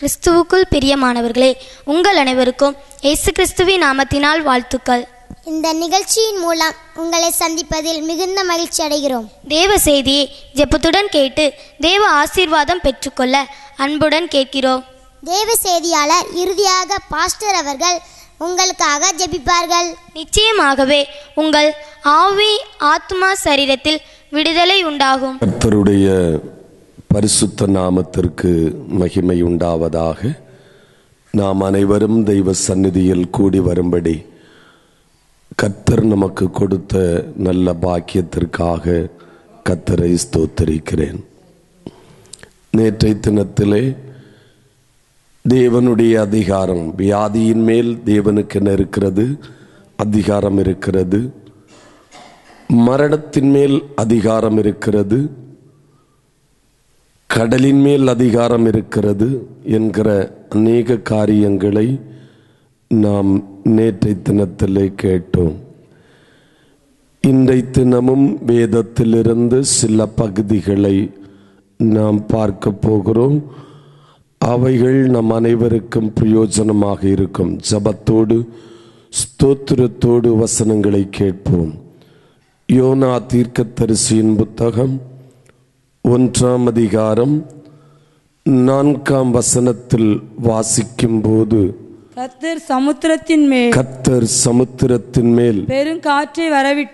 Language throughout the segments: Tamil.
கிறிஸ்துவுக்குள் பிரியமானவர்களே, உங்கள் அனைவருக்கும் இயேசு கிறிஸ்துவின் நாமத்தினால் வாழ்த்துக்கள். இந்த நிகழ்ச்சியின் மூலம் உங்களை சந்திப்பதில் மிகுந்த மகிழ்ச்சி அடைகிறோம். தேவ செய்தியை ஜெபத்துடன் கேட்டு தேவ ஆசீர்வாதம் பெற்றுக்கொள்ள அன்புடன் கேட்கிறோம். தேவ செய்தியாளர் இறுதியாக பாஸ்டர் அவர்கள் உங்களுக்காக ஜெபிப்பார்கள். நிச்சயமாகவே உங்கள் ஆவி, ஆத்மா, சரீரத்தில் விடுதலை உண்டாகும். கர்த்தருடைய பரிசுத்த நாமத்திற்கு மகிமை உண்டாவதாக. நாம் அனைவரும் தெய்வ சந்நிதியில் கூடி வரும்படி கர்த்தர் நமக்கு கொடுத்த நல்ல பாக்கியத்திற்காக கர்த்தரை ஸ்தோத்திரிக்கிறேன். நேற்றைய தினத்திலே தேவனுடைய அதிகாரம், வியாதியின் மேல் தேவனுக்கு என்ன இருக்கிறது? அதிகாரம் இருக்கிறது. மரணத்தின் மேல் அதிகாரம் இருக்கிறது. கடலின் மேல் அதிகாரம் இருக்கிறது என்கிற அநேக காரியங்களை நாம் நேற்றைய தினத்திலே கேட்டோம். இன்றைய தினமும் வேதத்திலிருந்து சில பகுதிகளை நாம் பார்க்க போகிறோம். அவைகள் நம் அனைவருக்கும் பிரயோஜனமாக இருக்கும். ஜபத்தோடு ஸ்தோத்திரத்தோடு வசனங்களை கேட்போம். யோனா தீர்க்கதரிசியின் புத்தகம் 1ஆம் அதிகாரம் 4ஆம் வசனத்தில் வாசிக்கும் போது, கர்த்தர் சமுத்திரத்தின் மேல் பெரும் காற்றை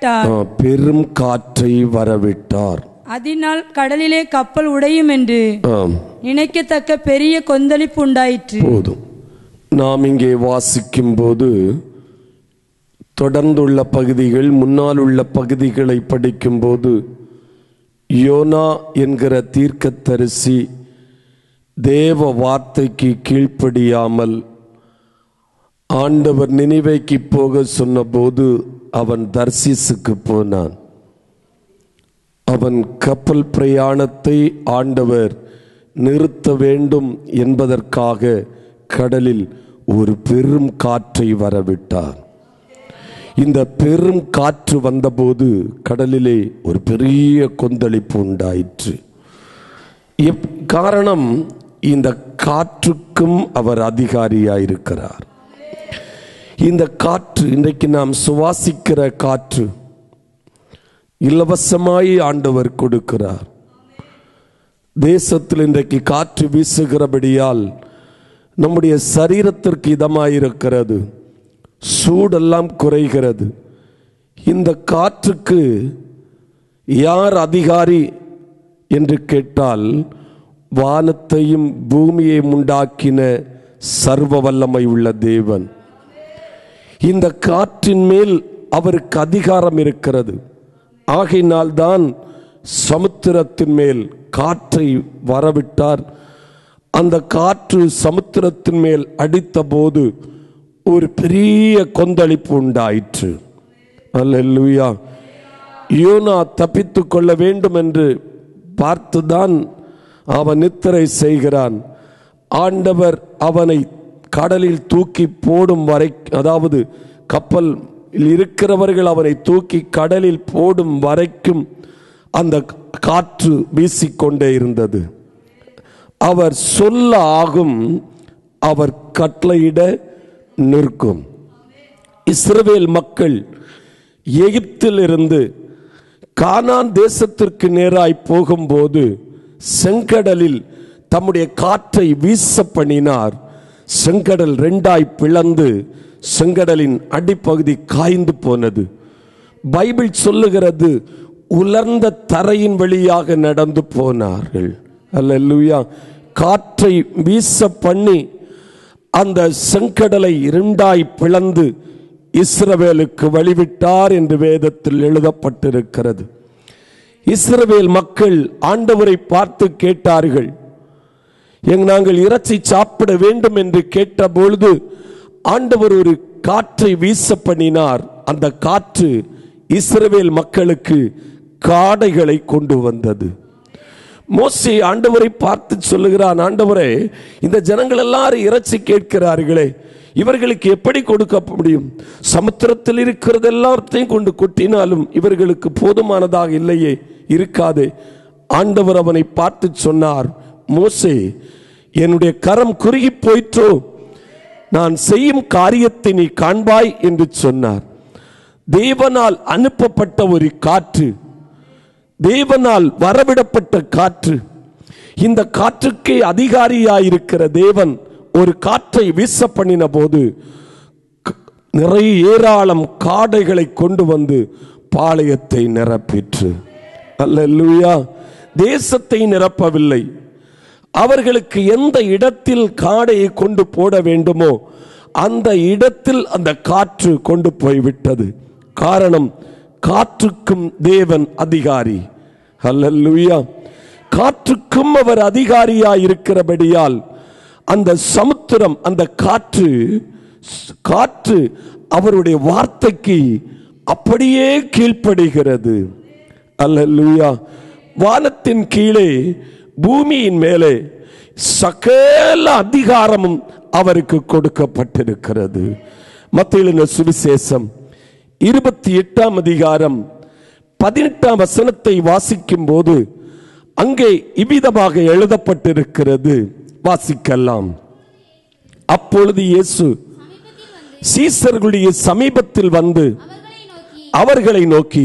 வரவிட்டார். அதனால் கடலிலே கப்பல் உடையும் என்று நினைக்கத்தக்க பெரிய கொந்தளிப்பு உண்டாயிற்று. போதும். நாம் இங்கே வாசிக்கும் போது தொடர்ந்துள்ள பகுதிகள், முன்னால் உள்ள பகுதிகளை படிக்கும் போது, யோனா என்கிற தீர்க்கதரிசி தேவ வார்த்தைக்கு கீழ்ப்படியாமல் ஆண்டவர் நினிவேக்கு போக சொன்னபோது அவன் தர்சீசுக்கு போனான். அவன் கப்பல் பிரயாணத்தை ஆண்டவர் நிறுத்த வேண்டும் என்பதற்காக கடலில் ஒரு பெரும் காற்றை வரவிட்டார். இந்த பெரும் காற்று வந்தபோது கடலிலே ஒரு பெரிய கொந்தளிப்பு உண்டாயிற்று. காரணம், இந்த காற்றுக்கும் அவர் அதிகாரியாயிருக்கிறார். இந்த காற்று, இன்றைக்கு நாம் சுவாசிக்கிற காற்று இலவசமாய் ஆண்டவர் கொடுக்கிறார். தேசத்தில் இன்றைக்கு காற்று வீசுகிறபடியால் நம்முடைய சரீரத்திற்கு இதமாயிருக்கிறது, சூடெல்லாம் குறைகிறது. இந்த காற்றுக்கு யார் அதிகாரி என்று கேட்டால், வானத்தையும் பூமியையும் உண்டாக்கின சர்வ வல்லமை உள்ள தேவன். இந்த காற்றின் மேல் அவருக்கு அதிகாரம் இருக்கிறது. ஆகையினால்தான் சமுத்திரத்தின் மேல் காற்றை வரவிட்டார். அந்த காற்று சமுத்திரத்தின் மேல் அடித்த போது ஒரு பெரிய கொந்தளிப்பு உண்டாயிற்று. அல்லேலூயா. யோனா தப்பித்து கொள்ள வேண்டும் என்று பார்த்துதான் அவன் நித்திரை செய்கிறான். ஆண்டவர் அவனை கடலில் தூக்கி போடும் வரை, அதாவது கப்பல் இருக்கிறவர்கள் அவனை தூக்கி கடலில் போடும் வரைக்கும் அந்த காற்று வீசிக்கொண்டே இருந்தது. அவர் சொல்ல ஆகும், அவர் கட்டளையிட நிற்கும். இஸ்ரவேல் மக்கள் எகிப்திலிருந்து கானான் தேசத்திற்கு நேராய் போகும்போது செங்கடலில் தம்முடைய காற்றை வீச பண்ணினார். செங்கடல் 2ஆய் பிளந்து செங்கடலின் அடிப்பகுதி காய்ந்து போனது. பைபிள் சொல்லுகிறது, உலர்ந்த தரையின் வழியாக நடந்து போனார்கள். அல்லேலூயா. காற்றை வீச பண்ணி அந்த செங்கடலை 2ஆய் பிளந்து இஸ்ரவேலுக்கு வழிவிட்டார் என்று வேதத்தில் எழுதப்பட்டிருக்கிறது. இஸ்ரவேல் மக்கள் ஆண்டவரை பார்த்து கேட்டார்கள். நாங்கள் இறைச்சி சாப்பிட வேண்டும் என்று கேட்ட பொழுது ஆண்டவர் ஒரு காற்றை வீச பண்ணினார். அந்த காற்று இஸ்ரவேல் மக்களுக்கு காடைகளை கொண்டு வந்தது. மோசே ஆண்டவரை பார்த்து சொல்லுகிறான், ஆண்டவரே, இந்த ஜனங்கள் எல்லாரும் இறைச்சி கேட்கிறார்களே, இவர்களுக்கு எப்படி கொடுக்க முடியும்? சமுத்திரத்தில் இருக்கிறது எல்லாத்தையும் கொண்டு கொட்டினாலும் இவர்களுக்கு போதுமானதாக இல்லையே, இருக்காதே. ஆண்டவர் அவனை பார்த்து சொன்னார், மோசே, என்னுடைய கரம் குறுகி போயிற்றோ, நான் செய்யும் காரியத்தை நீ காண்பாய் என்று சொன்னார். தேவனால் அனுப்பப்பட்ட ஒரு காற்று, தேவனால் வரவிடப்பட்ட காற்று. இந்த காற்றுக்கே அதிகாரியாயிருக்கிற தேவன் ஒரு காற்றை வீச பண்ணின போது நிறைய ஏராளம் காடைகளை கொண்டு வந்து பாளையத்தை நிரப்பிற்று. அல்லேலூயா. தேசத்தை நிரப்பவில்லை. அவர்களுக்கு எந்த இடத்தில் காடையை கொண்டு போட வேண்டுமோ அந்த இடத்தில் அந்த காற்று கொண்டு போய்விட்டது. காரணம், காற்றுக்கும் தேவன் அதிகாரி. அல்லேலூயா. காற்றுக்கும் அவர் அதிகாரியாய் இருக்கிறபடியால் அந்த சமுத்திரம், அந்த காற்று அவருடைய வார்த்தைக்கு அப்படியே கீழ்ப்படுகிறது. அல்லேலூயா. வானத்தின் கீழே பூமியின் மேலே சகல அதிகாரமும் அவருக்கு கொடுக்கப்பட்டிருக்கிறது. மத்தேயு சுவிசேஷம் 28ஆம் அதிகாரம் 18ஆம் வசனத்தை வாசிக்கும் போது அங்கே இவ்விதமாக எழுதப்பட்டிருக்கிறது. வாசிக்கலாம். அப்பொழுது இயேசு சீசர்களுடைய சமீபத்தில் வந்து அவர்களை நோக்கி,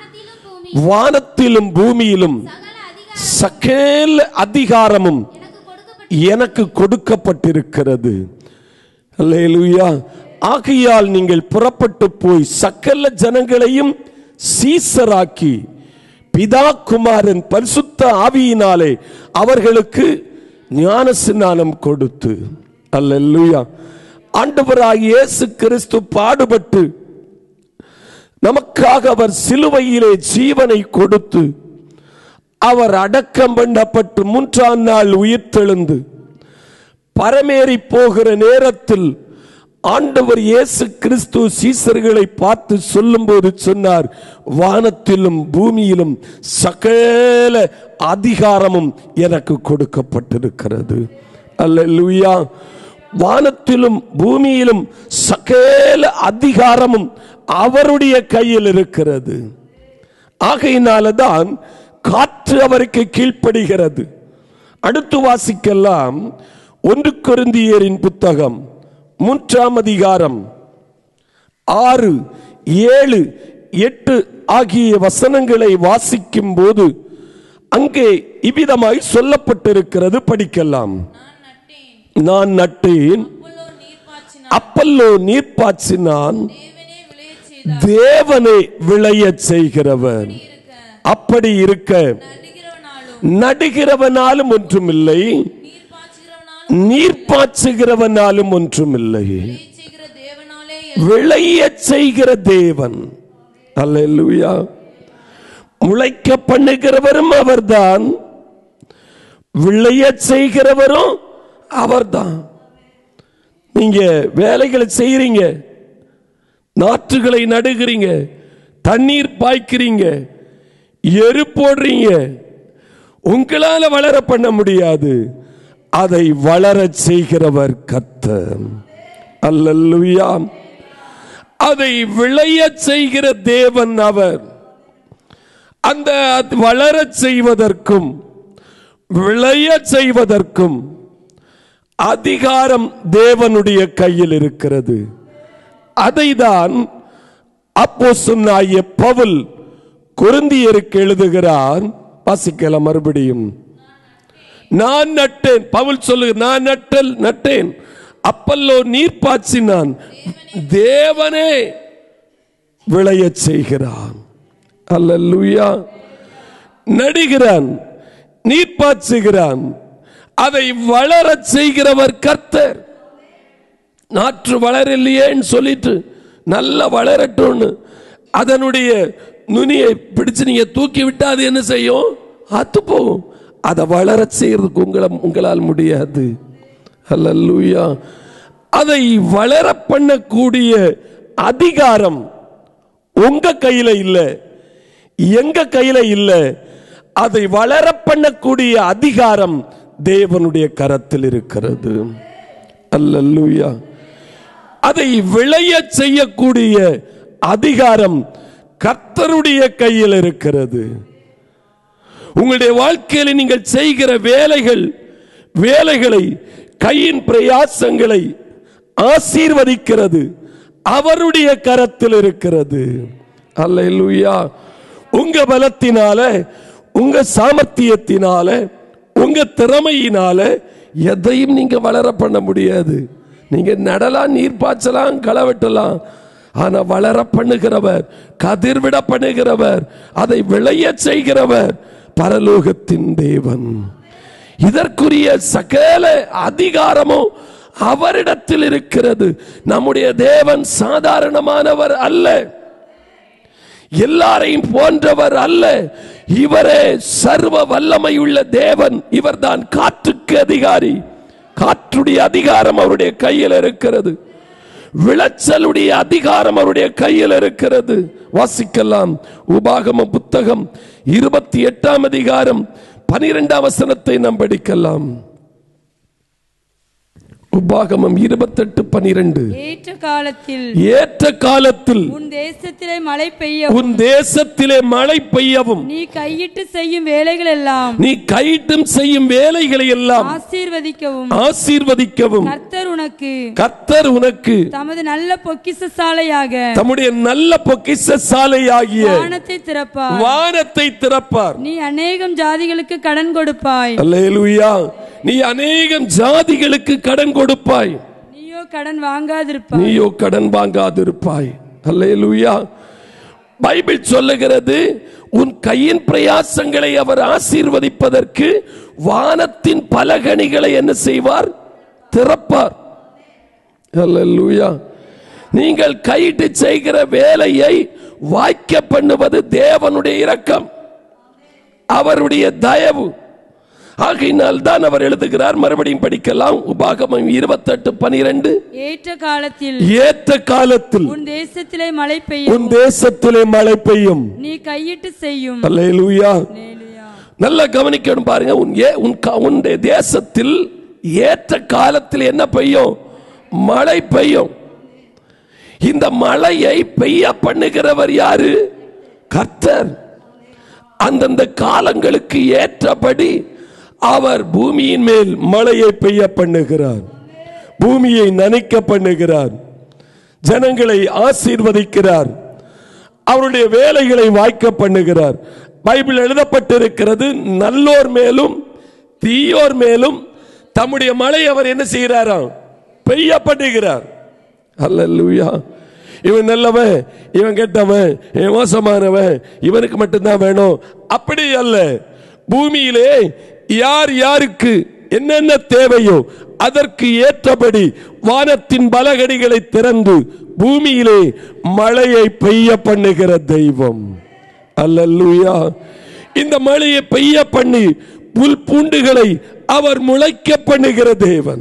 வானத்திலும் பூமியிலும் சகல அதிகாரமும் எனக்கு கொடுக்கப்பட்டிருக்கிறது. அல்லேலூயா. ஆகையால் நீங்கள் புறப்பட்டு போய் சகல ஜனங்களையும் சீசராக்கி பிதா குமாரன் பரிசுத்த ஆவியினாலே அவர்களுக்கு ஞானஸ்நானம் கொடுத்து. அல்லேலூயா. ஆண்டவராகிய இயேசு கிறிஸ்து பாடுபட்டு நமக்காக அவர் சிலுவையிலே ஜீவனை கொடுத்து அவர் அடக்கம் பண்ணப்பட்டு 3ஆம் நாள் உயிர்த்தெழுந்து பரமேறி போகிற நேரத்தில் ஆண்டவர் இயேசு கிறிஸ்து சீசர்களை பார்த்து சொல்லும்போது சொன்னார், வானத்திலும் பூமியிலும் சகல அதிகாரமும் எனக்கு கொடுக்கப்பட்டிருக்கிறது. அல்லேலூயா. வானத்திலும் பூமியிலும் சகல அதிகாரமும் அவருடைய கையில் இருக்கிறது. ஆகையினால்தான் காற்று அவருக்கு கீழ்ப்படுகிறது. அடுத்து வாசிக்கலாம். 1 கொரிந்தியரின் புத்தகம் 3ஆம் அதிகாரம் 6, 7, 8 ஆகிய வசனங்களை வாசிக்கும் போது அங்கே இவ்விதமாய் சொல்லப்பட்டிருக்கிறது. படிக்கலாம். நான் நட்டேன், அப்பல்லோ நீர் பாய்ச்சினான், தேவனே விளையச் செய்கிறவர். அப்படி இருக்க நடுகிறவனாலும் ஒன்றுமில்லை, நீர் பாய்ச்சுகிறவனாலும் ஒன்றுமில்லை, விளையச் செய்கிற தேவன். அல்லேலூயா. முளைக்க பண்ணுகிறவரும் அவர்தான், விளையச் செய்கிறவரும் அவர்தான். நீங்க வேலைகளை செய்யறீங்க, நாற்றுகளை நடுகிறீங்க, தண்ணீர் பாய்க்கிறீங்க, எரு போடுறீங்க, உங்களால வளர பண்ண முடியாது. அதை வளர செய்கிறவர் கர்த்தர். அல்லேலூயா. அதை விளைய செய்கிற தேவன் அவர். அந்த வளர செய்வதற்கும் விளைய செய்வதற்கும் அதிகாரம் தேவனுடைய கையில் இருக்கிறது. அதைதான் அப்போஸ்தலனாகிய பவுல் கொரிந்தியருக்கு எழுதுகிறார். வாசிக்கலாம் மறுபடியும். நான் நட்டேன், பவுல் சொல்லு, நான் நட்டேன், அப்பல்லோ நீர் பாய்ச்சினான், தேவனே விளையச் செய்கிறான். அல்லேலூயா. நடுகிறான், நீர் பாய்ச்சுகிறான், அதை வளரச் செய்கிறவர் கர்த்தர். நாற்று வளரலையேன்னு சொல்லிட்டு நல்லா வளரட்டும்னு அதனுடைய நுனியை பிடிச்சு நீங்க தூக்கி விட்டா அது என்ன செய்யும்? அத்து போகும். அதை வளர செய்யறதுக்கு உங்களால் முடியாது. அல்லேலூயா. அதை வளர பண்ணக்கூடிய அதிகாரம் உங்க கையில இல்ல, எங்க கையில இல்ல. அதை வளர பண்ணக்கூடிய அதிகாரம் தேவனுடைய கரத்தில் இருக்கிறது. அல்லேலூயா. அதை விளைய செய்யக்கூடிய அதிகாரம் கர்த்தருடைய கையில் இருக்கிறது. உங்களுடைய வாழ்க்கையில் நீங்கள் செய்கிற வேலைகள் வேலைகளை, கையின் பிரயாசங்களை ஆசீர்வதிக்கிறது அவருடைய கரத்தில் இருக்கிறது. அல்லேலூயா. உங்க பலத்தினால, உங்க சாமர்த்தியத்தினால, உங்க திறமையினால எதையும் நீங்க வளர பண்ண முடியாது. நீங்க நடலாம், நீர் பாய்ச்சலாம், களை வெட்டலாம். ஆனா வளர பண்ணுகிறவர், கதிர்விட பண்ணுகிறவர், அதை விளைய செய்கிறவர் பரலோகத்தின் தேவன். இதற்குரிய சகல அதிகாரமும் அவரிடத்தில் இருக்கிறது. நம்முடைய தேவன் சாதாரணமானவர் அல்ல, எல்லாரையும் போன்றவர் அல்ல. இவரே சர்வ வல்லமையுள்ள தேவன். இவர்தான் காற்றுக்கு அதிகாரி. காற்றுடைய அதிகாரம் அவருடைய கையில் இருக்கிறது. விளைச்சலுடைய அதிகாரம் அவருடைய கையில் இருக்கிறது. வாசிக்கலாம். உபாகம புத்தகம் 28 அதிகாரம் 12 வசனத்தை நாம் படிக்கலாம். உபாகமம் 28:12. ஏற்ற காலத்தில் உன் தேசத்திலே மழை பெய்யவும், உன் தேசத்திலே மழை பெய்யவும், நீ கையிட்டு செய்யும் வேலைகள் எல்லாம், நீ கையிட்டும் செய்யும் வேலைகளை எல்லாம் ஆசீர்வதிக்கவும் கர்த்தர் உனக்கு தமது நல்ல பொக்கிஷசாலையாக, தம்முடைய நல்ல பொக்கிஷசாலையாகிய வானத்தை திறப்பார். நீ அநேகம் ஜாதிகளுக்கு கடன் கொடுப்பாய். அல்லேலூயா. நீ அநேகம் ஜாதிகளுக்கு கடன் கொடுப்பாய், நீயோ கடன் வாங்காதிருப்பாய். அல்லேலூயா. பைபிள் சொல்லுகிறது, உன் கையின் பிரயாசங்களை அவர் ஆசீர்வதிப்பதற்கு வானத்தின் பலகணிகளை என்ன செய்வார்? திறப்பார். அல்லேலூயா. நீங்கள் கையிட்டு செய்கிற வேலையை வாய்க்க பண்ணுவது தேவனுடைய இரக்கம், அவருடைய தயவு. ஆகையினால் தான் அவர் எழுதுகிறார். மறுபடியும் படிக்கலாம். உபாகமம் 28:12. ஏற்ற காலத்தில் உன் தேசத்திலே மழை பெய்யும், நீ கையிட்டு செய்யும். அல்லேலூயா. நல்லா கவனிக்கணும் பாருங்க. உன் தேசத்தில் ஏற்ற காலத்தில் என்ன பெய்யும்? மழை பெய்யும். இந்த மழையை பெய்ய பண்ணுகிறவர் யாரு? கர்த்தர். அந்தந்த காலங்களுக்கு ஏற்றபடி அவர் பூமியின் மேல் மழையை பெய்ய பண்ணுகிறார், பூமியை நனைக்க பண்ணுகிறார், ஜனங்களை ஆசீர்வதிக்கிறார், அவருடைய வேலைகளை வாய்க்க பண்ணுகிறார். பைபிள் எழுதப்பட்டிருக்கிறது, நல்லோர் மேலும் தீயோர் மேலும் தம்முடைய மழை அவர் என்ன செய்கிறாராம்? பெய்ய பண்ணுகிறார். அல்லேலூயா. இவன் நல்லவன், இவன் கெட்டவன், இவன் மோசமானவன், இவனுக்கு மட்டும்தான் வேணும், அப்படி அல்ல. பூமியிலே யார் யாருக்கு என்னென்ன தேவையோ அதற்கு ஏற்றபடி வானத்தின் பலகணிகளை திறந்து பூமியிலே மழையை பெய்ய பண்ணுகிற தெய்வம். அல்லேலூயா. இந்த மழையை பெய்ய பண்ணி புல் பூண்டுகளை அவர் முளைக்க பண்ணுகிற தேவன்.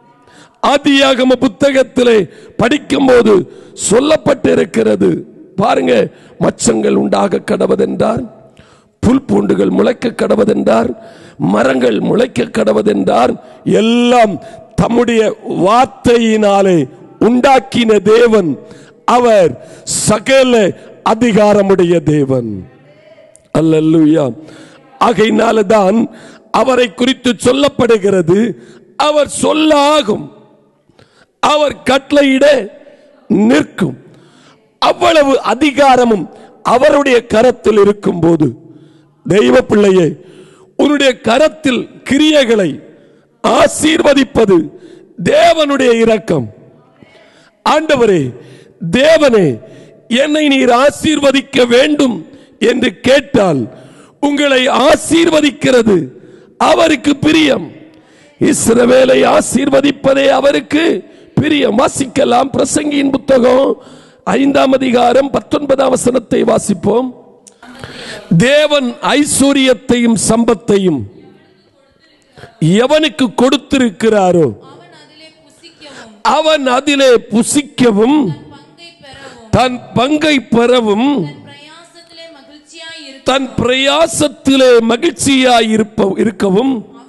ஆதியாகம புத்தகத்திலே படிக்கும் போது சொல்லப்பட்டிருக்கிறது பாருங்க. மச்சங்கள் உண்டாக கடவதென்றார், புல் பூண்டுகள் முளைக்க கடவதென்றார், மரங்கள் முளைக்க கடவதென்றார். எல்லாம் தம்முடைய வார்த்தையினாலே உண்டாக்கின தேவன். அவர் சகல அதிகாரமுடைய தேவன். அல்லேலூயா. ஆகையினால்தான் அவரை குறித்து சொல்லப்படுகிறது, அவர் சொல்ல ஆகும், அவர் கட்டளையிட நிற்கும். அவ்வளவு அதிகாரமும் அவருடைய கரத்தில் இருக்கும் போது, தெய்வ பிள்ளையே, உன்னுடைய கரத்தில் கிரியைகளை ஆசீர்வதிப்பது தேவனுடைய இரக்கம். ஆண்டவரே, தேவனே, என்னை நீர் ஆசீர்வதிக்க வேண்டும் என்று கேட்டால் உங்களை ஆசீர்வதிக்கிறது அவருக்கு பிரியம். இஸ்ரவேலை ஆசீர்வதிப்பதே அவருக்கு பிரியம். வாசிக்கலாம். பிரசங்கியின் புத்தகம் 5 அதிகாரம் 19 வசனத்தை வாசிப்போம். தேவன் ஐஸ்வரியத்தையும் சம்பத்தையும் எவனுக்கு கொடுத்திருக்கிறாரோ அவன் அதிலே புசிக்கவும் தன் பங்கை பெறவும் தன் பிரயாசத்திலே மகிழ்ச்சியாய் இருக்கவும்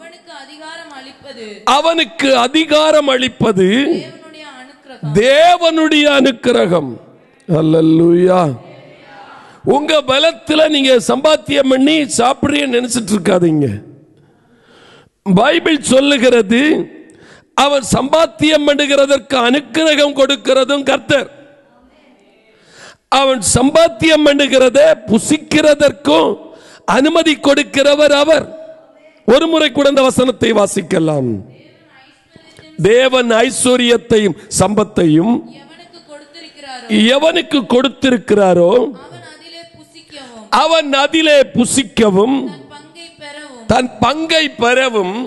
அவனுக்கு அதிகாரம் அளிப்பது தேவனுடைய அனுக்கிரகம். அல்லேலூயா. உங்க பலத்துல நீங்க சம்பாத்தியம் பண்ணி சாப்பிடுறீங்க நினைச்சிட்டு இருக்காதீங்க. பைபிள் சொல்லுகிறது, அவர் சம்பாத்தியம் பண்ணுகிறதற்கு அனுக்கிரகம் கொடுக்கிறதும் கர்த்தர். அவன் சம்பாத்தியம் பண்ணுகிறத புசிக்கிறதற்கும் அனுமதி கொடுக்கிறவர் அவர். ஒரு முறை கூட இந்த வசனத்தை வாசிக்கலாம். தேவன் ஐஸ்வர்யத்தையும் சம்பத்தையும் எவனுக்கு கொடுத்திருக்கிறாரோ அவன் அதிலே புசிக்கவும் தன் பங்கை பெறவும்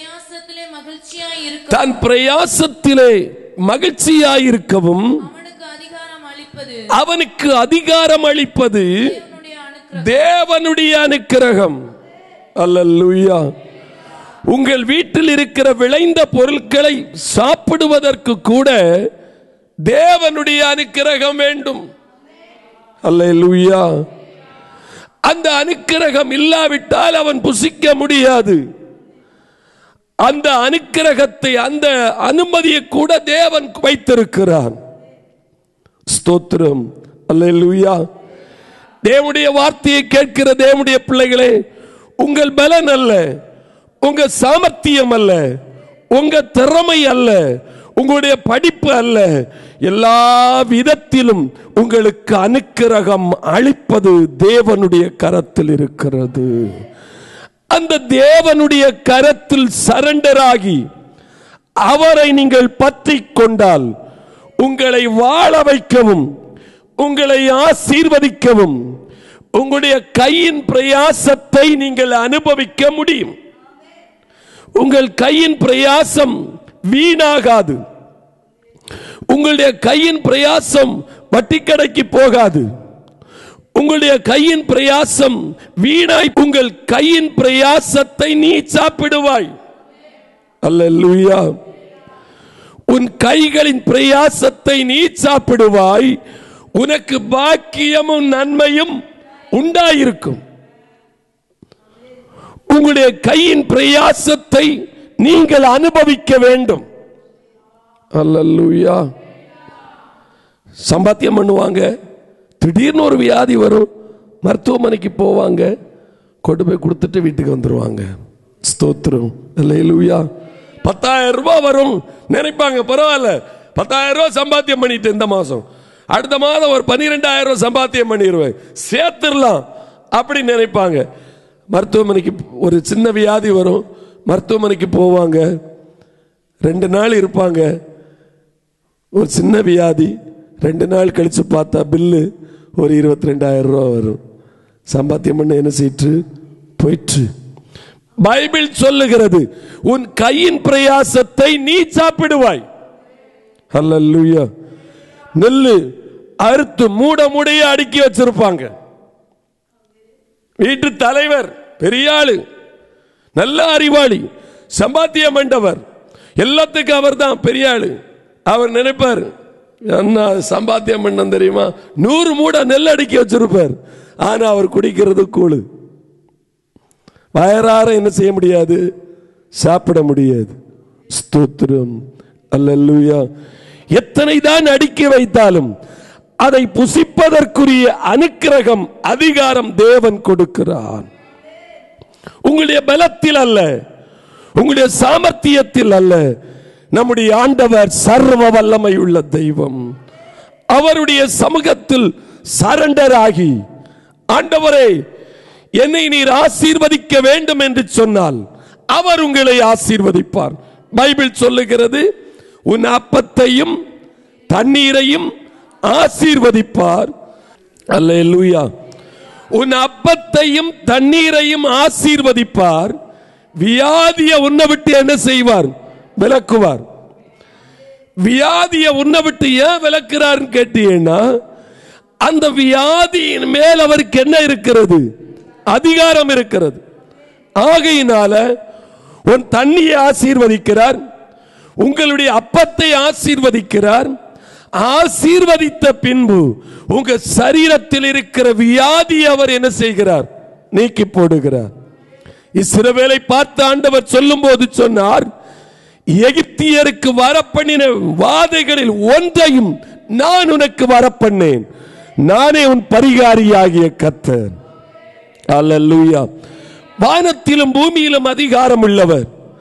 தன் பிரயாசத்திலே மகிழ்ச்சியாயிருக்கவும் அவனுக்கு அதிகாரம் அளிப்பது தேவனுடைய அனுக்கிரகம். அல்லேலூயா. உங்கள் வீட்டில் இருக்கிற விளைந்த பொருட்களை சாப்பிடுவதற்கு கூட தேவனுடைய அனுக்கிரகம் வேண்டும். அல்லேலூயா. அந்த அனுக்கிரகம் இல்லாவிட்டால் அவன் புசிக்க முடியாது. அந்த அனுக்கிரகத்தை, அந்த அனுமதியை கூட தேவன் வைத்திருக்கிறார். ஸ்தோத்திரம். அல்லேலூயா. தேவனுடைய வார்த்தையை கேட்கிற தேவனுடைய பிள்ளைகளே, உங்கள் பலன் அல்ல, உங்க சாமர்த்தியம் அல்ல, உங்க திறமை அல்ல, உங்களுடைய படிப்பு அல்ல, எல்லா விதத்திலும் உங்களுக்கு அனுக்கிரகம் அளிப்பது தேவனுடைய கரத்தில் இருக்கிறது. அந்த தேவனுடைய கரத்தில் சரண்டர் ஆகி அவரை நீங்கள் பற்றி கொண்டால் உங்களை வாழ வைக்கவும் உங்களை ஆசீர்வதிக்கவும் உங்களுடைய கையின் பிரயாசத்தை நீங்கள் அனுபவிக்க முடியும். உங்கள் கையின் பிரயாசம் வீணாகாது. உங்களுடைய கையின் பிரயாசம் வட்டிக்கடைக்கு போகாது. உங்களுடைய கையின் பிரயாசம் வீணாய், உங்கள் கையின் பிரயாசத்தை நீ சாப்பிடுவாய். அல்லேலூயா. உன் கைகளின் பிரயாசத்தை நீ சாப்பிடுவாய். உனக்கு பாக்கியமும் நன்மையும் உண்டாயிருக்கும். உங்களுடைய கையின் பிரயாசத்தை நீங்கள் அனுபவிக்க வேண்டும். அல்லேலூயா. சம்பாத்தியம் பண்ணுவாங்க, திடீர்னு ஒரு வியாதி வரும், மருத்துவமனைக்கு போவாங்க, கொண்டு போய் கொடுத்துட்டு வீட்டுக்கு வந்துருவாங்க. ஸ்தோத்திரம். அல்லேலூயா. 10,000 ரூபாய் வரும் நினைப்பாங்க, பரவாயில்ல 10,000 ரூபாய் சம்பாத்தியம் பண்ணிட்டு இந்த மாசம், அடுத்த மாதம் ஒரு 12,000 ரூபாய் சம்பாத்தியம் பண்ணிடுவேன், சேர்த்துடலாம் அப்படி நினைப்பாங்க. மருத்துவமனைக்கு ஒரு சின்ன வியாதி வரும், மருத்துவமனைக்கு போவாங்க, 2 நாள் இருப்பாங்க. ஒரு சின்ன வியாதி, 2 நாள் கழிச்சு பார்த்தா பில்லு ஒரு 22,000 ரூபாய் வரும். சம்பாத்தியம் பண்ண என்ன செய்யிட்டு போயிற்று. பைபிள் சொல்லுகிறது, உன் கையின் பிரயாசத்தை நீ சாப்பிடுவாய். அல்லேலூயா. நெல்லு அறுத்து மூட மூடைய அடுக்கி வச்சிருப்பாங்க. வீட்டு தலைவர் பெரிய ஆளு, நல்ல அறிவாளி, சம்பாத்தியம் மண்டவர், எல்லாத்துக்கும் அவர் தான் பெரிய ஆளு. அவர் நினைப்பார், என்ன சம்பாத்தியம் பண்ண தெரியுமா, 100 மூட நெல் அடுக்கி வச்சிருப்பார். ஆனா அவர் குடிக்கிறது கூழு. வயறார என்ன செய்ய முடியாது, சாப்பிட முடியாது. ஸ்தோத்திரம். அல்லேலூயா. எத்தனை தான் அடுக்கி வைத்தாலும் அதை புசிப்பதற்குரிய அனுக்கிரகம், அதிகாரம் தேவன் கொடுக்கிறார். உங்களுடைய பலத்தில் அல்ல, உங்களுடைய சாமர்த்தியத்தில் அல்ல. நம்முடைய ஆண்டவர் சர்வ வல்லமை உள்ள தெய்வம். அவருடைய சமூகத்தில் சரண்டர் ஆகி, ஆண்டவரே என்னை நீர் ஆசீர்வதிக்க வேண்டும் என்று சொன்னால் அவர் உங்களை ஆசீர்வதிப்பார். பைபிள் சொல்லுகிறது, உன் அப்பத்தையும் தண்ணீரையும் ஆசீர்வதிப்பார். அல்லேலூயா. உன் அப்பத்தையும் தண்ணீரையும் ஆசீர்வதிப்பார். வியாதியை உன்னை விட்டு என்ன செய்வார், விலக்குவார். வியாதியை உன்னை விட்டு ஏன் விலக்குறார் கேட்டீங்கன்னா, அந்த வியாதியின் மேல் அவருக்கு என்ன இருக்கிறது, அதிகாரம் இருக்கிறது. ஆகையினால உன் தண்ணியை ஆசீர்வதிக்கிறார், உங்களுடைய அப்பத்தை ஆசீர்வதிக்கிறார். ஆசீர்வதித்த பின்பு உங்க சரீரத்தில் இருக்கிற வியாதி அவர் என்ன செய்கிறார், நீக்கி போடுகிறார். இஸ்ரவேலை பார்த்த ஆண்டவர் சொல்லும் போது சொன்னார், எகிப்தியருக்கு வரப்பண்ணின வாதைகளில் ஒன்றையும் நான் உனக்கு வரப்பண்ணேன், நானே உன் பரிகாரியாகிய கர்த்தர். அல்லேலூயா. வானத்திலும் பூமியிலும் அதிகாரம் உள்ளவர்,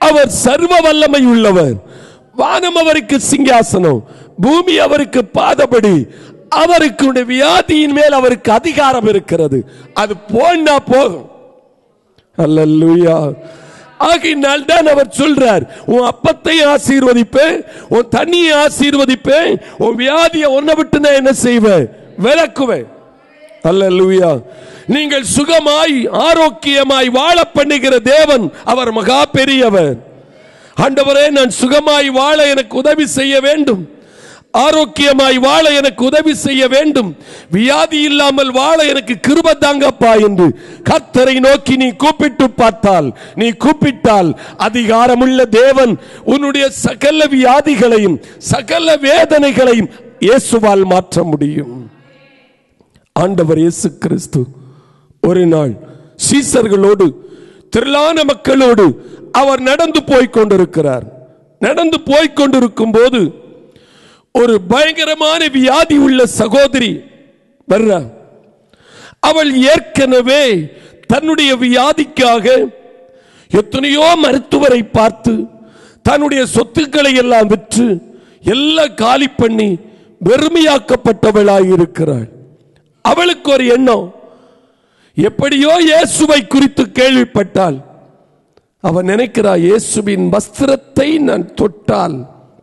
அவர் சர்வ வல்லமை உள்ளவர். வானம் அவருக்கு சிங்காசனம், பூமி அவருக்கு பாதபடி. அவருக்கு வியாதியின் மேல் அவருக்கு அதிகாரம் இருக்கிறது. அது போனா போகும். அல்லேலூயா. ஆகையினால் தான் அவர் சொல்றார், உன் அப்பத்தை ஆசீர்வதிப்பேன், உன் தண்ணியை ஆசீர்வதிப்பேன், உன் வியாதியை ஒன்ன விட்டு நான் என்ன செய்வேன்? விலக்குவேன். அல்லேலூயா. நீங்கள் சுகமாய் ஆரோக்கியமாய் வாழ பண்ணுகிற தேவன் அவர் மகா பெரியவர். ஆண்டவரே, நான் சுகமாய் வாழ எனக்கு உதவி செய்ய வேண்டும், ஆரோக்கியமாய் வாழ எனக்கு உதவி செய்ய வேண்டும், வியாதி இல்லாமல் வாழ எனக்கு கிருபை தாங்கப்பா என்று கர்த்தரை நோக்கி நீ கூப்பிட்டு பார்த்தால், நீ கூப்பிட்டால் அதிகாரமுள்ள தேவன் உன்னுடைய சகல வியாதிகளையும் சகல வேதனைகளையும் இயேசுவால் மாற்ற முடியும். ஆண்டவர் இயேசு கிறிஸ்து ஒரு நாள் சீசர்களோடு திரளான மக்களோடு அவர் நடந்து போய்க் கொண்டிருக்கிறார். நடந்து போய்க் கொண்டிருக்கும் போது ஒரு பயங்கரமான வியாதி உள்ள சகோதரி வர்றார். அவள் ஏற்கனவே தன்னுடைய வியாதிக்காக எத்தனையோ மருத்துவரை பார்த்து தன்னுடைய சொத்துக்களை எல்லாம் விற்று எல்லாம் காலி பண்ணி வெறுமையாக்கப்பட்டவளாய் இருக்கிறாள். அவளுக்கு ஒரு எண்ணம், எப்படியோ இயேசுவை குறித்து கேள்விப்பட்டால் அவன் நினைக்கிறார், இயேசுவின் வஸ்திரத்தை நான் தொட்டால்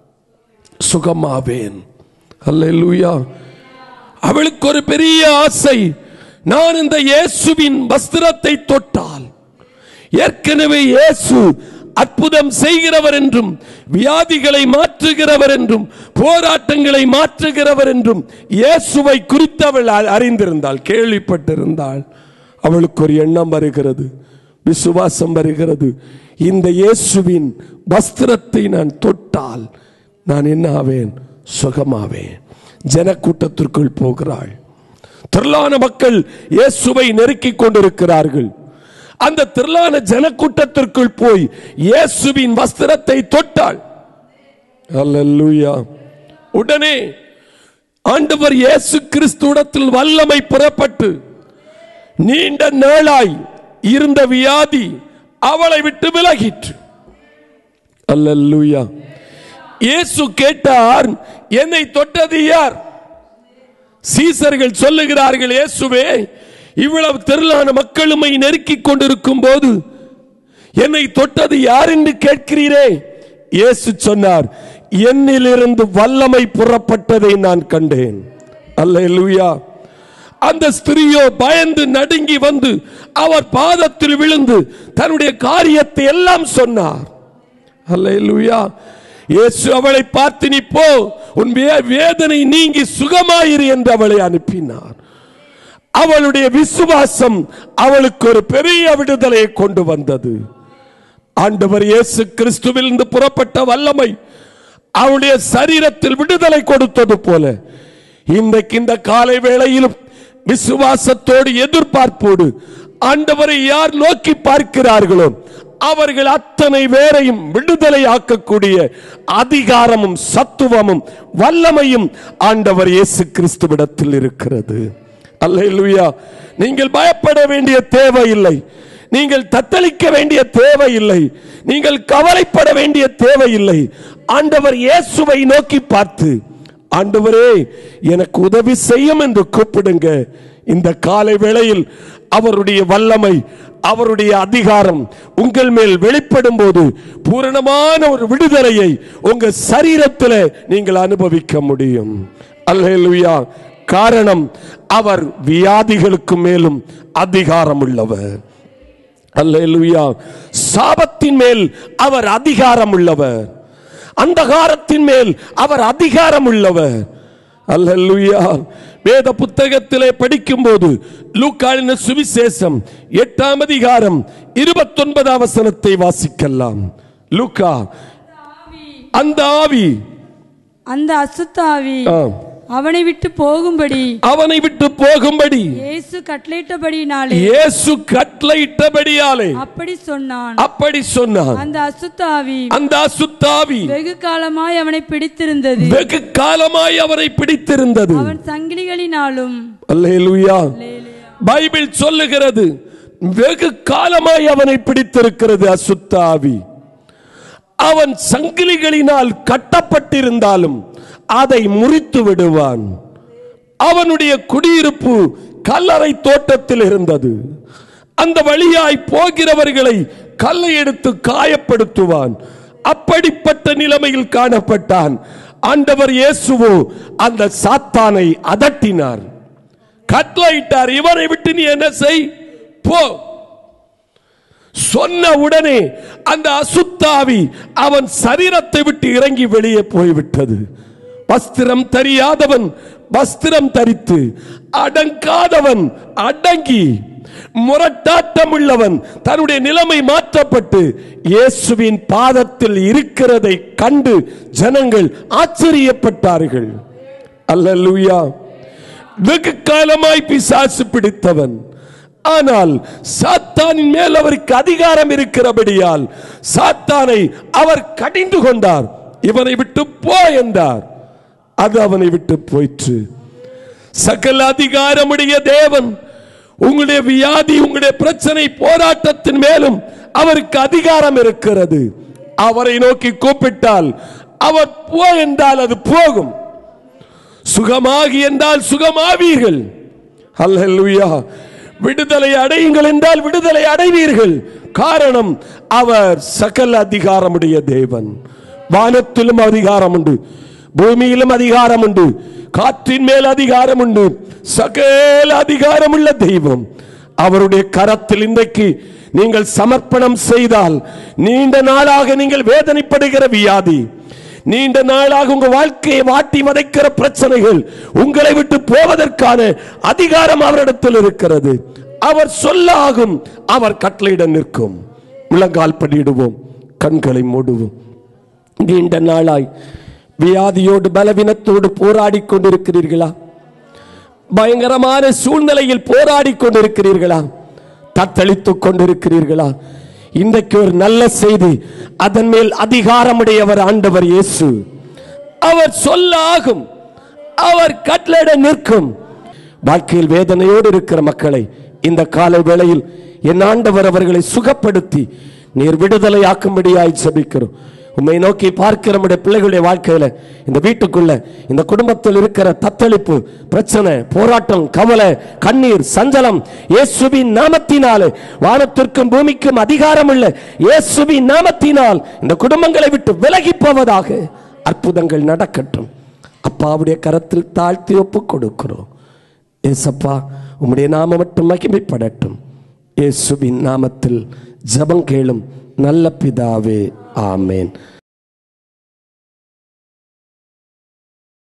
சுகமாவேன். அல்லேலூயா. அவளுக்கு ஒரு பெரிய ஆசை, நான் இந்த இயேசுவின் வஸ்திரத்தை தொட்டால், ஏற்கனவே இயேசு அற்புதம் செய்கிறவர் என்றும் வியாதிகளை மாற்றுகிறவர் என்றும் போராட்டங்களை மாற்றுகிறவர் என்றும் இயேசுவை குறித்து அவள் அறிந்திருந்தாள், கேள்விப்பட்டிருந்தாள். அவளுக்கு ஒரு எண்ணம் வருகிறது, விசுவாசம் வருகிறது, இந்த இயேசுவின் வஸ்திரத்தை நான் தொட்டால் நான் என்ன ஆவேன்? சுகமாவேன். ஜனக்கூட்டத்திற்குள் போகிறாள். திரளான மக்கள் இயேசுவை நெருக்கிக் கொண்டிருக்கிறார்கள். அந்த திரளான ஜனக்கூட்டத்திற்குள் போய் இயேசுவின் வஸ்திரத்தை தொட்டாள். அல்லேலூயா. உடனே ஆண்டவர் இயேசு கிறிஸ்துவிடத்தில் வல்லமை புறப்பட்டு நீண்ட நாளாய் இருந்த வியாதி அவளை விட்டு விலகிற்று. அல்லேலூயா. இயேசு கேட்டார், என்னை தொட்டது யார்? சீசர்கள் சொல்லுகிறார்கள், இயேசுவே, இவ்வளவு திரளான மக்களுமை நெருக்கிக் கொண்டிருக்கும் போது என்னை தொட்டது யார் என்று கேட்கிறீரே? இயேசு சொன்னார், என்னிலிருந்து வல்லமை புறப்பட்டதை நான் கண்டேன். அல்லேலூயா. அந்த ஸ்திரியோ பயந்து நடுங்கி வந்து அவர் பாதத்தில் விழுந்து தன்னுடைய காரியத்தை எல்லாம் சொன்னார். அல்லேலூயா. இயேசு அவளை பார்த்து, நீ போ, உன் வேதனை நீங்கி சுகமாயிரு என்று அவளை அனுப்பினார். அவளுடைய விசுவாசம் அவளுக்கு ஒரு பெரிய விடுதலையை கொண்டு வந்தது. ஆண்டவர் இயேசு கிறிஸ்துவிலிருந்து புறப்பட்ட வல்லமை அவளுடைய சரீரத்தில் விடுதலை கொடுத்தது போல இன்றைக்கு இந்த காலை வேளையிலும் விசுவாசத்தோடு எதிர்பார்ப்போடு ஆண்டவரை யார் நோக்கி பார்க்கிறார்களோ அவர்கள் அத்தனை பேரையும் விடுதலை ஆக்கக்கூடிய அதிகாரமும் சத்துவமும் வல்லமையும் ஆண்டவர் இயேசு கிறிஸ்துவிடத்தில் இருக்கிறது. அல்லேலூயா. நீங்கள் பயப்பட வேண்டிய தேவையில்லை, நீங்கள் தத்தளிக்க வேண்டிய தேவையில்லை, நீங்கள் கவலைப்பட வேண்டிய தேவையில்லை. ஆண்டவர் இயேசுவை நோக்கி பார்த்து, ஆண்டவரே எனக்கு உதவி செய்யும் என்று கூப்பிடுங்க. இந்த காலை வேளையில் அவருடைய வல்லமை, அவருடைய அதிகாரம் உங்கள் மேல் வெளிப்படும் போது பூரணமான ஒரு விடுதலையை உங்க சரீரத்தில் நீங்கள் அனுபவிக்க முடியும். அல்லேலூயா. காரணம், அவர் வியாதிகளுக்கு மேலும் அதிகாரம் உள்ளவர். அல்லேலூயா. சாபத்தின் மேல் அவர் அதிகாரம் உள்ளவர், அந்தகாரத்தின் மேல் அவர் அதிகாரம் உள்ளவர். அல்லேலூயா. வேத புத்தகத்திலே படிக்கும் போது லூக்காவின் சுவிசேஷம் 8ஆம் அதிகாரம் 29ஆம் வசனத்தை வாசிக்கலாம். லூக்கா, அந்த ஆவி, அந்த அசுத்தாவி அவனை விட்டு போகும்படி இயேசு கட்டளையிட்டபடியாலே அப்படி சொன்னான். அந்த அசுத்தாவி வெகு காலமாய் அவனை பிடித்திருந்தது. அவன் சங்கிலிகளினாலும். அல்லேலூயா. பைபிள் சொல்லுகிறது, வெகு காலமாய் அவனை பிடித்திருக்கிறது அசுத்தாவி. அவன் சங்கிலிகளினால் கட்டப்பட்டிருந்தாலும் அதை முறித்து விடுவான். அவனுடைய குடியிருப்பு கல்லறை தோட்டத்தில் இருந்தது. அந்த வழியாய் போகிறவர்களை கல்லை எடுத்து காயப்படுத்துவான். அப்படிப்பட்ட நிலைமையில் காணப்பட்டான். ஆண்டவர் இயேசுவோ அந்த சாத்தானை அதட்டினார், கட்டளையிட்டார், இவரை விட்டு நீ என்ன செய், போ. சொன்ன உடனே அந்த அசுத்தாவி அவன் சரீரத்தை விட்டு இறங்கி வெளியே போய்விட்டது. வஸ்திரம் தெரியாதவன் வஸ்திரம் தரித்து, அடங்காதவன் அடங்கி, முரட்டாட்டம் உள்ளவன் தன்னுடைய நிலைமை மாற்றப்பட்டு இயேசுவின் பாதத்தில் இருக்கிறதை கண்டு ஜனங்கள் ஆச்சரியப்பட்டார்கள். அல்லேலூயா. வெகு காலமாய் பிசாசு பிடித்தவன், ஆனால் சாத்தானின் மேல் அவருக்கு அதிகாரம் இருக்கிறபடியால் சாத்தானை அவர் கடிந்து கொண்டார். இவனை விட்டு போ என்றார். அது அவனை விட்டு போயிற்று. சகல அதிகாரமுடைய தேவன் உங்களுடைய வியாதி, உங்களுடைய பிரச்சனை, போராட்டத்தின் மேலும் அவருக்கு அதிகாரம் இருக்கிறது. அவரை நோக்கி கூப்பிட்டால் அவர் போ என்றால் அது போகும். சுகமாகி என்றால் சுகமாவீர்கள். அல்லேலூயா. விடுதலை அடையுங்கள் என்றால் விடுதலை அடைவீர்கள். காரணம், அவர் சகல அதிகாரமுடைய தேவன். வானத்திலும் அதிகாரம் உண்டு, பூமியிலும் அதிகாரம் உண்டு, காற்றின் மேல் அதிகாரம் உண்டு. சகல அதிகாரம் உள்ள தெய்வம். அவருடைய கரத்தில் இன்றைக்கு நீங்கள் சமர்ப்பணம் செய்தால், நீண்ட நாளாக நீங்கள் வேதனைப்படுகிற வியாதி, நீண்ட நாளாக உங்க வாழ்க்கையை வாட்டி வதைக்கிற பிரச்சனைகள் உங்களை விட்டு போவதற்கான அதிகாரம் அவரிடத்தில் இருக்கிறது. அவர் சொல்லாகும், அவர் கட்டளையிட நிற்கும். முழங்கால் படியிடுவோம், கண்களை மூடுவோம். நீண்ட நாளாய் வியாதியோடு பலவீனத்தோடு போராடி கொண்டிருக்கிறீர்களா? பயங்கரமான சூழ்நிலையில் போராடி கொண்டிருக்கிறீர்களா? தத்தளித்துக் கொண்டிருக்கிறீர்களா? இன்றைக்கு ஒரு நல்ல செய்தி. அதன் மேல் அதிகாரமுடையவர் ஆண்டவர் இயேசு. அவர் சொல்ல ஆகும், அவர் கட்டளையிட நிற்கும். வாழ்க்கையில் வேதனையோடு இருக்கிற மக்களை இந்த காலை வேளையில் என் ஆண்டவர் அவர்களை சுகப்படுத்தி நீர் விடுதலை ஆக்கும்படியாய் ஜெபிக்கிறோம். உம்மை நோக்கி பார்க்கிற நம்முடைய பிள்ளைகளுடைய வாழ்க்கையில, இந்த வீட்டுக்குள்ள, இந்த குடும்பத்தில் இருக்கிற தத்தளிப்பு, பிரச்சனை, போராட்டம், கவலை, கண்ணீர், சஞ்சலம், இயேசுவின் நாமத்தினாலே, வானத்திற்கும் பூமிக்கும் அதிகாரம் உள்ள இயேசுவின் நாமத்தினால் இந்த குடும்பங்களை விட்டு விலகி போவதாக அற்புதங்கள் நடக்கட்டும். அப்பாவுடைய கரத்தில் தாழ்த்தி ஒப்பு கொடுக்கிறோம். ஏசப்பா, உம்முடைய நாமம் மட்டும் மகிமைப்படட்டும். இயேசுவின் நாமத்தில் ஜெபம் கேளும் நல்ல பிதாவே, ஆமேன்.